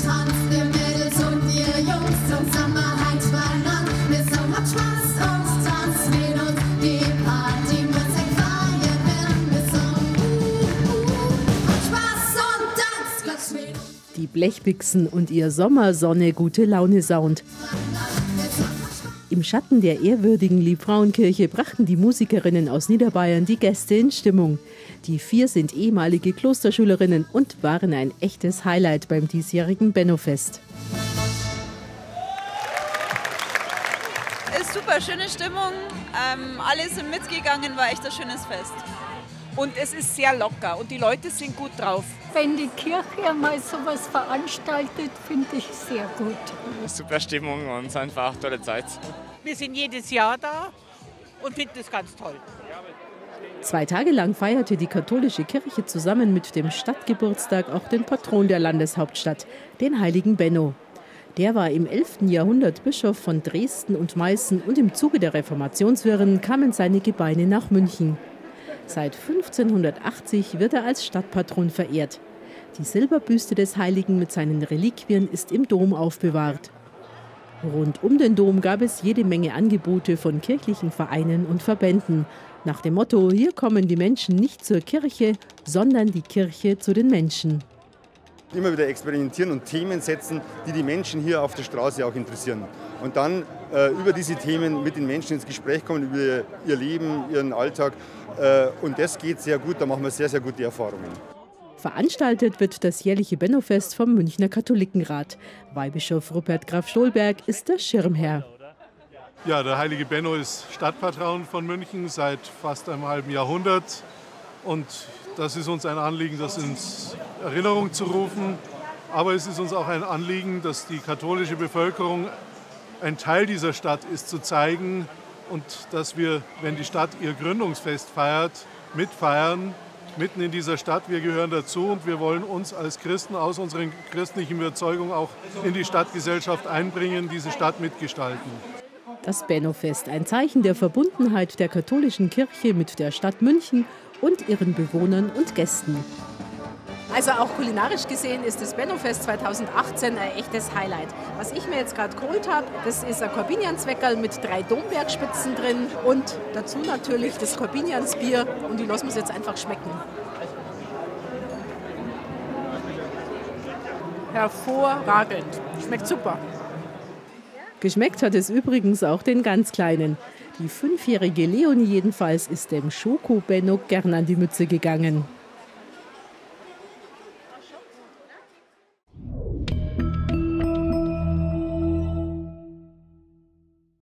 tanzt ihr Mädels und ihr Jungs zusammen beieinander. Wir so macht Spaß und tanzt mit uns die Partymusik feiern werden. Wir so macht Spaß und tanzt gleich mit uns. Die Blechbixen und ihr Sommersonne-Gute-Laune-Sound. Im Schatten der ehrwürdigen Liebfrauenkirche brachten die Musikerinnen aus Niederbayern die Gäste in Stimmung. Die 4 sind ehemalige Klosterschülerinnen und waren ein echtes Highlight beim diesjährigen Benno-Fest. Ist super, schöne Stimmung. Alle sind mitgegangen, war echt ein schönes Fest. Und es ist sehr locker und die Leute sind gut drauf. Wenn die Kirche einmal sowas veranstaltet, finde ich sehr gut. Super Stimmung und einfach tolle Zeit. Wir sind jedes Jahr da und finden es ganz toll. 2 Tage lang feierte die katholische Kirche zusammen mit dem Stadtgeburtstag auch den Patron der Landeshauptstadt, den heiligen Benno. Der war im 11. Jahrhundert Bischof von Dresden und Meißen und im Zuge der Reformationswirren kamen seine Gebeine nach München. Seit 1580 wird er als Stadtpatron verehrt. Die Silberbüste des Heiligen mit seinen Reliquien ist im Dom aufbewahrt. Rund um den Dom gab es jede Menge Angebote von kirchlichen Vereinen und Verbänden. Nach dem Motto, hier kommen die Menschen nicht zur Kirche, sondern die Kirche zu den Menschen. Immer wieder experimentieren und Themen setzen, die die Menschen hier auf der Straße auch interessieren. Und dann über diese Themen mit den Menschen ins Gespräch kommen, über ihr Leben, ihren Alltag. Und das geht sehr gut, da machen wir sehr, sehr gute Erfahrungen. Veranstaltet wird das jährliche Benno-Fest vom Münchner Katholikenrat. Weihbischof Rupert Graf Stolberg ist der Schirmherr. Ja, der heilige Benno ist Stadtpatron von München seit fast einem halben Jahrhundert. Und das ist uns ein Anliegen, das in Erinnerung zu rufen. Aber es ist uns auch ein Anliegen, dass die katholische Bevölkerung ein Teil dieser Stadt ist, zu zeigen und dass wir, wenn die Stadt ihr Gründungsfest feiert, mitfeiern, mitten in dieser Stadt. Wir gehören dazu und wir wollen uns als Christen aus unserer christlichen Überzeugung auch in die Stadtgesellschaft einbringen, diese Stadt mitgestalten. Das Benno-Fest, ein Zeichen der Verbundenheit der katholischen Kirche mit der Stadt München und ihren Bewohnern und Gästen. Also auch kulinarisch gesehen ist das Benno-Fest 2018 ein echtes Highlight. Was ich mir jetzt gerade geholt habe, das ist ein Korbinianzweckerl mit 3 Dombergspitzen drin und dazu natürlich das Korbiniansbier und die lassen wir es jetzt einfach schmecken. Hervorragend, schmeckt super. Geschmeckt hat es übrigens auch den ganz Kleinen. Die 5-jährige Leonie jedenfalls ist dem Schoko-Benno gern an die Mütze gegangen.